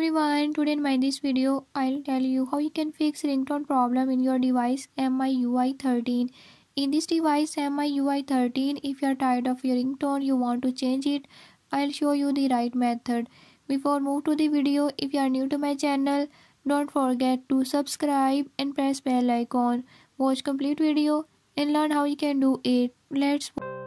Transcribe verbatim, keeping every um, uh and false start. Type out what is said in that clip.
everyone, today in my this video I'll tell you how you can fix ringtone problem in your device M I U I thirteen. In this device M I U I thirteen, if you are tired of your ringtone, you want to change it, I'll show you the right method. Before move to the video, if you are new to my channel, don't forget to subscribe and press bell icon. Watch complete video and learn how you can do it. Let's